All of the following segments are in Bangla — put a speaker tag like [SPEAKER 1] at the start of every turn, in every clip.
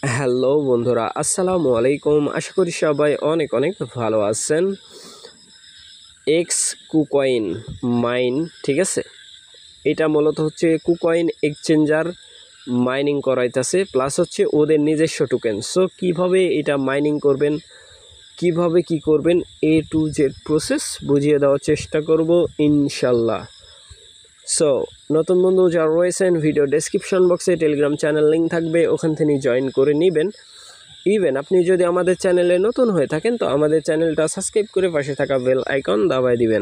[SPEAKER 1] হ্যালো বন্ধুরা, আসসালামু আলাইকুম। আশা করি সবাই অনেক অনেক ভালো আছেন। এক্স কুকয়েন মাইন, ঠিক আছে, এটা মূলত হচ্ছে কুকয়েন এক্সচেঞ্জার মাইনিং করাইতেছে, প্লাস হচ্ছে ওদের নিজস্ব টোকেন। সো কীভাবে এটা মাইনিং করবেন, কিভাবে কি করবেন, এ টু জেড প্রসেস বুঝিয়ে দেওয়ার চেষ্টা করব ইনশাল্লাহ। সো নতুন বন্ধু যারা রয়েছেন, ভিডিও ডেসক্রিপশন বক্সে টেলিগ্রাম চ্যানেল লিঙ্ক থাকবে, ওখান থেকে জয়েন করে নেবেন। ইভেন আপনি যদি আমাদের চ্যানেলে নতুন হয়ে থাকেন তো আমাদের চ্যানেলটা সাবস্ক্রাইব করে পাশে থাকা বেল আইকন দাবায় দিবেন।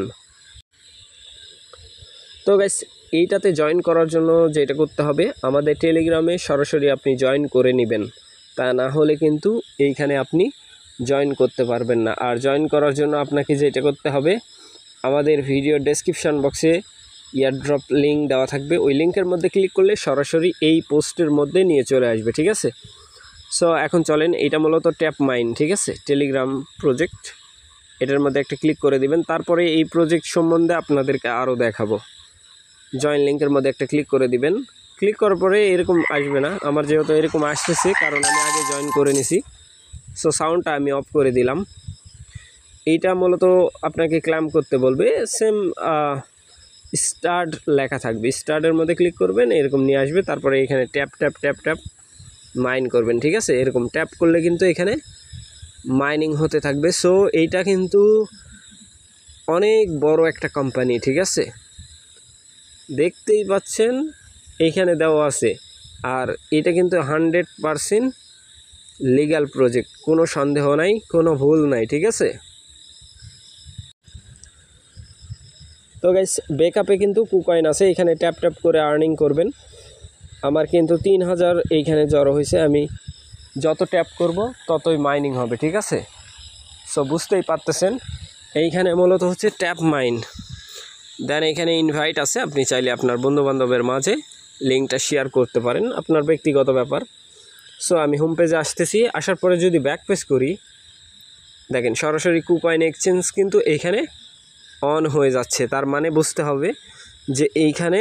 [SPEAKER 1] তো গাইস, এইটাতে জয়েন করার জন্য যেটা করতে হবে, আমাদের টেলিগ্রামে সরাসরি আপনি জয়েন করে নেবেন, তা না হলে কিন্তু এইখানে আপনি জয়েন করতে পারবেন না। আর জয়েন করার জন্য আপনাকে যেটা করতে হবে, আমাদের ভিডিও ডেসক্রিপশন বক্সে এয়ারড্রপ লিঙ্ক দেওয়া থাকবে, ওই লিঙ্কের মধ্যে ক্লিক করলে সরাসরি এই পোস্টের মধ্যে নিয়ে চলে আসবে, ঠিক আছে। সো এখন চলেন, এটা মূলত ট্যাপ মাইন, ঠিক আছে, টেলিগ্রাম প্রজেক্ট, এটার মধ্যে একটা ক্লিক করে দিবেন। তারপরে এই প্রজেক্ট সম্বন্ধে আপনাদেরকে আরও দেখাবো। জয়েন লিঙ্কের মধ্যে একটা ক্লিক করে দিবেন। ক্লিক করার পরে এরকম আসবে না, আমার যেহেতু এরকম আসতেছে কারণ আমি আগে জয়েন করে নিছি। সো সাউন্ডটা আমি অফ করে দিলাম। এইটা মূলত আপনাকে ক্লাইম করতে বলবে, সেম স্টার্ট লেখা থাকবে, স্টার্টের মধ্যে ক্লিক করবেন, এরকম নিয়ে আসবে। তারপরে এখানে tap tap tap tap mine করবেন, ঠিক আছে। এরকম ট্যাপ করলে কিন্তু এখানে মাইনিং হতে থাকবে। সো এইটা কিন্তু অনেক বড় একটা কোম্পানি, ঠিক আছে, দেখতেই পাচ্ছেন এইখানে দেওয়া আছে। আর এটা কিন্তু 100% লিগ্যাল প্রজেক্ট, কোনো সন্দেহ নাই, কোনো ভুল নাই, ঠিক আছে। তো গাইস, ব্যাকআপে কিন্তু কুকয়েন আছে, এখানে ট্যাপ ট্যাপ করে আর্নিং করবেন। আমার কিন্তু 3000 এইখানে জড়ো হয়েছে, আমি যত ট্যাপ করব ততই মাইনিং হবে, ঠিক আছে। সো বুঝতেই পারতেছেন, এইখানে মূলত হচ্ছে ট্যাপ মাইন। দেন এখানে ইনভাইট আছে, আপনি চাইলে আপনার বন্ধুবান্ধবের মাঝে লিঙ্কটা শেয়ার করতে পারেন, আপনার ব্যক্তিগত ব্যাপার। সো আমি হোম পেজে আসতেছি, আসার পরে যদি ব্যাক পেজ করি, দেখেন সরাসরি কুকয়েন এক্সচেঞ্জ কিন্তু এইখানে অন হয়ে যাচ্ছে। তার মানে বুঝতে হবে যে এইখানে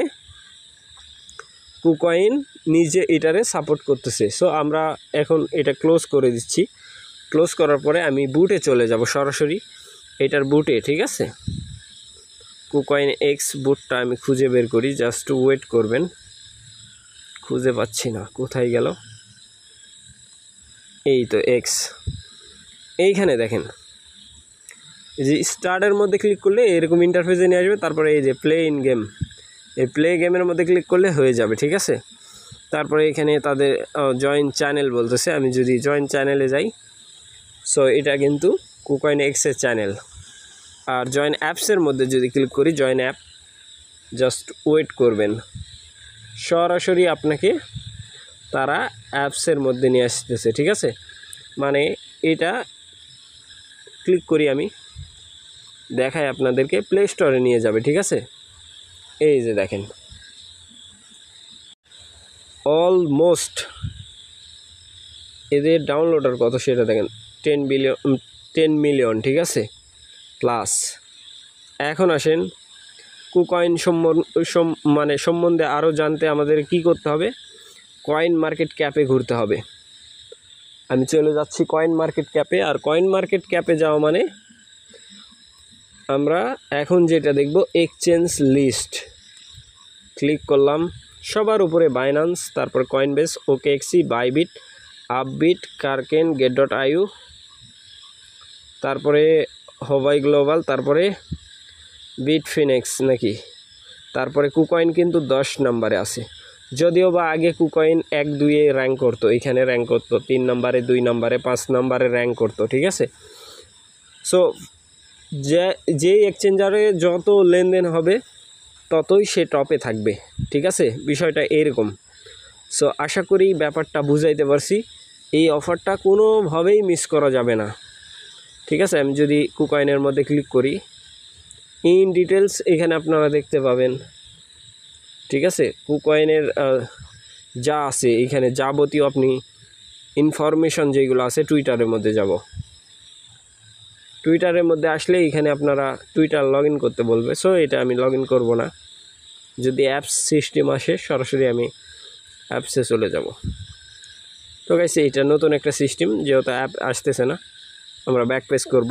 [SPEAKER 1] কুকয়েন নিজে এটারে সাপোর্ট করতেছে। সো আমরা এখন এটা ক্লোজ করে দিচ্ছি। ক্লোজ করার পরে আমি বুটে চলে যাব, সরাসরি এটার বুটে, ঠিক আছে। কুকয়েন এক্স বুটটা আমি খুঁজে বের করি, জাস্ট ওয়েট করবেন, খুঁজে পাচ্ছি না, কোথায় গেল, এই তো এক্স। এইখানে দেখেন, এই যে স্টার্টের মধ্যে ক্লিক করলে এরকম ইন্টারফেসে নিয়ে আসবে। তারপরে এই যে প্লে ইন গেম, এই প্লে গেমের মধ্যে ক্লিক করলে হয়ে যাবে, ঠিক আছে। তারপরে এখানে তাদের জয়েন চ্যানেল বলতেছে, আমি যদি জয়েন চ্যানেলে যাই, সো এটা কিন্তু কুকয়েন এক্সের চ্যানেল। আর জয়েন অ্যাপসের মধ্যে যদি ক্লিক করি, জয়েন অ্যাপ, জাস্ট ওয়েট করবেন, সরাসরি আপনাকে তারা অ্যাপসের মধ্যে নিয়ে আসতেছে, ঠিক আছে। মানে এটা ক্লিক করি আমি, দেখায় আপনাদেরকে, প্লে স্টোরে নিয়ে যাবে, ঠিক আছে। এই যে দেখেন, অলমোস্ট এদের ডাউনলোডার কত সেটা দেখেন, 10 মিলিয়ন, ঠিক আছে, প্লাস। এখন আসেন কুকয়েন সম্বন্ধে আরও জানতে আমাদের কি করতে হবে, কয়েন মার্কেট ক্যাপে ঘুরতে হবে। আমি চলে যাচ্ছি কয়েন মার্কেট ক্যাপে। আর কয়েন মার্কেট ক্যাপে যাওয়া মানে আমরা এখন যেটা দেখব, এক্সচেঞ্জ লিস্ট। ক্লিক করলাম, সবার উপরে বাইন্যান্স, তারপর Coinbase, OKX, Bybit, Upbit, Kraken, get.io, তারপরে হবাই গ্লোবাল, তারপরে বিটফিনেক্স নাকি, তারপরে কুকয়েন কিন্তু 10 নম্বরে আছে। যদিও বা আগে কুকয়েন 1-2-এ র্যাঙ্ক করতো, এখানে র্যাঙ্ক করতো 3 নম্বরে, 2 নম্বরে, 5 নম্বরে র্যাঙ্ক করতো, ঠিক আছে। সো যেই এক্সচেঞ্জারে যত লেনদেন হবে ততই সে টপে থাকবে, ঠিক আছে, বিষয়টা এরকম। সো আশা করি ব্যাপারটা বুঝাইতে পারছি। এই অফারটা কোনোভাবেই মিস করা যাবে না, ঠিক আছে। আমি যদি কুকয়েনের মধ্যে ক্লিক করি, ইন ডিটেলস এখানে আপনারা দেখতে পাবেন, ঠিক আছে। কুকয়েনের যা আছে এখানে যাবতীয় আপনি ইনফরমেশন যেগুলো আছে, টুইটারের মধ্যে যাব, টুইটারের মধ্যে আসলে এখানে আপনারা টুইটার লগ ইন করতে বলবে। সো এটা আমি লগ ইন করবো না, যদি অ্যাপস সিস্টেম আসে সরাসরি আমি অ্যাপসে চলে যাব। তো গাইস এটা নতুন একটা সিস্টেম, যেহেতু অ্যাপ আসতেছে না, আমরা ব্যাক পেজ করব।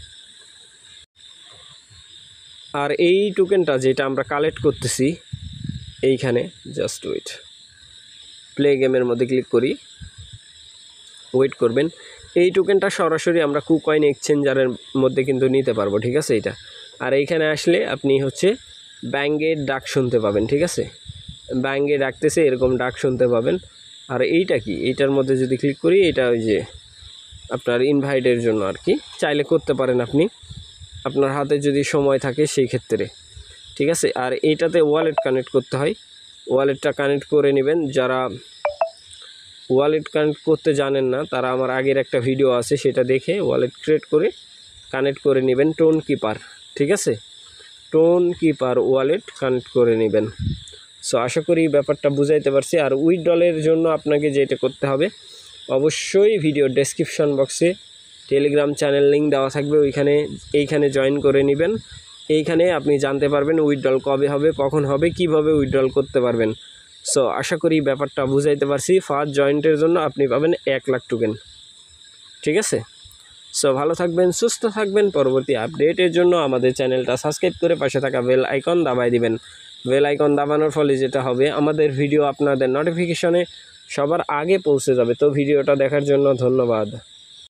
[SPEAKER 1] আর এই টোকেনটা যেটা আমরা কালেক্ট করতেছি এইখানে, জাস্ট ওয়েট, প্লে গেমের মধ্যে ক্লিক করি, ওয়েট করবেন। এই টোকেনটা সরাসরি আমরা কুকয়েন এক্সচেঞ্জারের মধ্যে কিন্তু নিতে পারবো, ঠিক আছে এটা। আর এইখানে আসলে আপনি হচ্ছে ব্যাঙ্গের ডাক শুনতে পাবেন, ঠিক আছে, ব্যাঙ্গে ডাকতেছে এরকম ডাক শুনতে পাবেন। আর এইটা কি, এইটার মধ্যে যদি ক্লিক করি, এটা ওই যে আপনার ইনভাইটের জন্য আর কি, চাইলে করতে পারেন আপনি আপনার হাতে যদি সময় থাকে সেই ক্ষেত্রে, ঠিক আছে। আর এইটাতে ওয়ালেট কানেক্ট করতে হয়, ওয়ালেটটা কানেক্ট করে নেবেন। যারা ওয়ালেট কানেক্ট করতে জানেন না তারা আমার আগের একটা ভিডিও আছে, সেটা দেখে ওয়ালেট ক্রিয়েট করে কানেক্ট করে নেবেন। টোন কিপার, ঠিক আছে, টোন কিপার ওয়ালেট কানেক্ট করে নেবেন। সো আশা করি ব্যাপারটা বুঝাইতে পারছি। আর উইথড্রলের জন্য আপনাকে যেটা করতে হবে, অবশ্যই ভিডিও ডেসক্রিপশন বক্সে টেলিগ্রাম চ্যানেল লিঙ্ক দেওয়া থাকবে, এইখানে জয়েন করে নেবেন। এইখানে আপনি জানতে পারবেন উইথড্রল কবে হবে, কখন হবে, কিভাবে উইথড্রল করতে পারবেন। সো আশা করি ব্যাপারটা বুঝাইতে পারছি। ফার্স্ট জয়েন্টের জন্য আপনি পাবেন 1 লাখ টোকেন, ঠিক আছে। সো ভালো থাকবেন, সুস্থ থাকবেন। পরবর্তী আপডেটের জন্য আমাদের চ্যানেলটা সাবস্ক্রাইব করে পাশে থাকা বেল আইকন দাবায় দিবেন। বেল আইকন দাবানোর ফলে যেটা হবে, আমাদের ভিডিও আপনাদের নোটিফিকেশনে সবার আগে পৌঁছে যাবে। তো ভিডিওটা দেখার জন্য ধন্যবাদ।